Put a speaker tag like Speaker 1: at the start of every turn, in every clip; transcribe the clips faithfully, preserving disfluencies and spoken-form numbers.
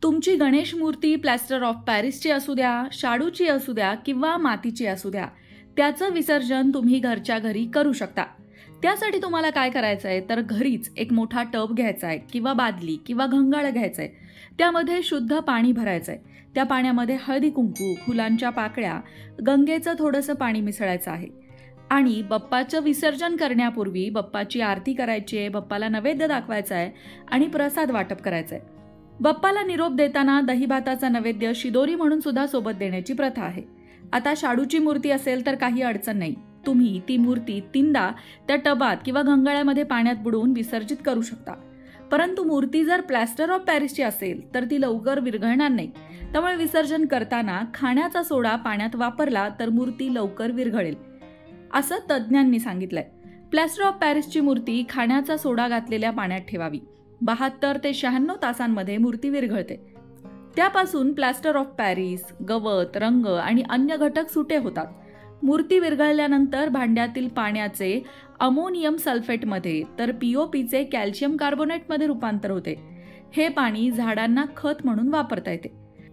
Speaker 1: तुमची गणेश मूर्ती plaster of पॅरिसची असू द्या, शाडूची असू द्या किंवा मातीची असू द्या, त्याचं विसर्जन तुम्ही घरच्या घरी करू शकता. त्यासाठी तुम्हाला काय करायचं आहे तर घरीच एक मोठा टब घ्यायचा आहे किंवा बादली किंवा घंगाळ घ्यायचं आहे. त्यामध्ये शुद्ध पाणी भरायचं आहे. त्या पाण्यामध्ये हळदी कुंकू, फुलांच्या पाकळ्या, गंगेचं थोडंसं पाणी मिसळायचं आहे आणि बाप्पाचं विसर्जन करण्यापूर्वी बाप्पाची आरती करायची आहे, बाप्पाला नैवेद्य दाखवायचा आहे आणि प्रसाद वाटप करायचं आहे. बाप्पाला निरोप देताना दही भाताचा नैवेद्य शिदोरी म्हणून सुद्धा सोबत देण्याची प्रथा आहे. आता शाडूची मूर्ती असेल तर काही अडचण नाही. तुम्ही ती मूर्ती तीनदा त्या टबात किंवा घंगाळ्यामध्ये पाण्यात बुडवून विसर्जित करू शकता. परंतु मूर्ती जर प्लॅस्टर ऑफ पॅरिसची असेल तर ती लवकर विरघळणार नाही. त्यामुळे विसर्जन करताना खाण्याचा सोडा पाण्यात वापरला तर मूर्ती लवकर विरघळेल, असं तज्ज्ञांनी सांगितलंय. प्लॅस्टर ऑफ पॅरिसची मूर्ती खाण्याचा सोडा घातलेल्या पाण्यात ठेवावी. बहात्तर ते शहाण्णव तासांमध्ये मूर्ती विरघळते. त्यापासून प्लॅस्टर ऑफ पॅरिस, गवत, रंग आणि अन्य घटक सुटे होतात. मूर्ती विरघळल्यानंतर भांड्यातील पाण्याचे अमोनियम सल्फेटमध्ये तर पीओपीचे कॅल्शियम कार्बोनेटमध्ये रूपांतर होते. हे पाणी झाडांना खत म्हणून वापरता येते.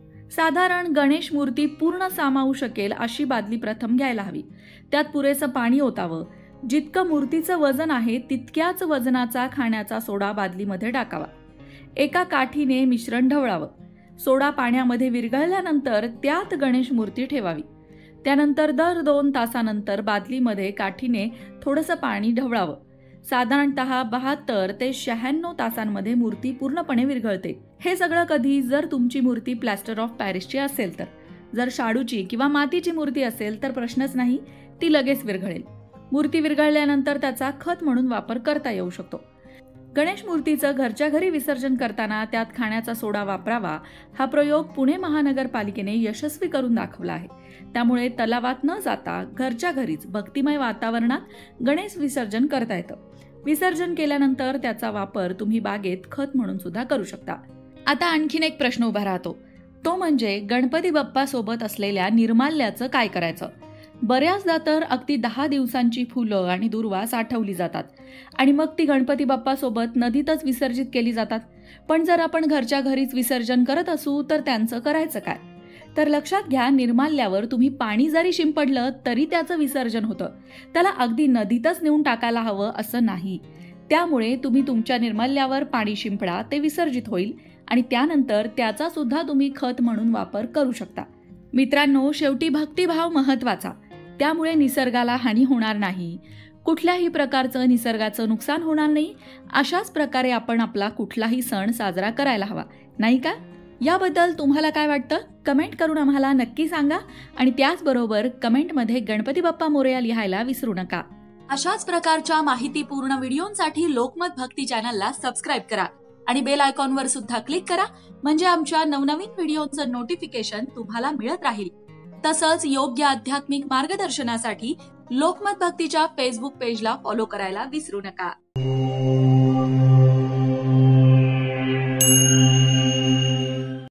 Speaker 1: साधारण गणेश मूर्ती पूर्ण सामावू शकेल अशी बादली प्रथम घ्यायला हवी. त्यात पुरेसं पाणी ओतावं. जितकं मूर्तीचं वजन आहे तितक्याच वजनाचा खाण्याचा सोडा बादलीमध्ये टाकावा. एका काठीने मिश्रण ढवळावं. सोडा पाण्यामध्ये विरघळल्यानंतर त्यात गणेश मूर्ती ठेवावी. त्यानंतर दर दोन तासानंतर बादलीमध्ये काठीने थोडंसं पाणी ढवळावं. साधारणतः बहात्तर ते शहाण्णव तासांमध्ये मूर्ती पूर्णपणे विरघळते. हे सगळं कधी जर तुमची मूर्ती प्लॅस्टर ऑफ पॅरिसची असेल तर. जर शाडूची किंवा मातीची मूर्ती असेल तर प्रश्नच नाही, ती लगेच विरघळेल. मूर्ती विरघळल्यानंतर त्याचा खत म्हणून वापर करता येऊ शकतो. गणेश मूर्तीचं घरच्या घरी विसर्जन करताना त्यात खाण्याचा सोडा वापरावा हा प्रयोग पुणे महानगरपालिकेने यशस्वी करून दाखवला आहे. त्यामुळे तलावात न जाता घरच्या घरीच भक्तिमय वातावरणात गणेश विसर्जन करता येतं. विसर्जन केल्यानंतर त्याचा वापर तुम्ही बागेत खत म्हणून सुद्धा करू शकता. आता आणखीन एक प्रश्न उभा राहतो, तो म्हणजे गणपती बाप्पा सोबत असलेल्या निर्माल्याचं काय करायचं. बऱ्याचदा तर अगदी दहा दिवसांची फुलं आणि दुर्वा साठवली जातात आणि मग ती गणपती बाप्पा सोबत नदीतच विसर्जित केली जातात. पण जर आपण घरच्या घरीच विसर्जन करत असू तर त्यांचं करायचं काय. तर लक्षात घ्या, निर्माल्यावर तुम्ही पाणी जरी शिंपडलं तरी त्याचं विसर्जन होतं. त्याला अगदी नदीतच नेऊन टाकायला हवं असं नाही. त्यामुळे तुम्ही तुमच्या निर्माल्यावर पाणी शिंपडा, ते विसर्जित होईल आणि त्यानंतर त्याचा सुद्धा तुम्ही खत म्हणून वापर करू शकता. मित्रांनो, शेवटी भक्तिभाव महत्वाचा. त्यामुळे निसर्गाला हानी होणार नाही, कुठल्याही प्रकारचं निसर्गाचं नुकसान होणार नाही. अशाच प्रकारे आपण आपला कुठलाही सण साजरा करायला हवा, नाही का? याबद्दल तुम्हाला काय वाटतं कमेंट करून आम्हाला नक्की सांगा आणि त्याचबरोबर कमेंटमध्ये गणपती बाप्पा मोरया लिहायला विसरू नका. अशाच प्रकारच्या माहितीपूर्ण व्हिडिओंसाठी लोकमत भक्ती चॅनलला सबस्क्राईब करा आणि बेल आयकॉनवर सुद्धा क्लिक करा, म्हणजे आमच्या नवनवीन व्हिडिओचं नोटिफिकेशन तुम्हाला मिळत राहील. तसंच योग्य आध्यात्मिक मार्गदर्शनासाठी लोकमत भक्तीच्या फेसबुक पेजला फॉलो करायला विसरू नका.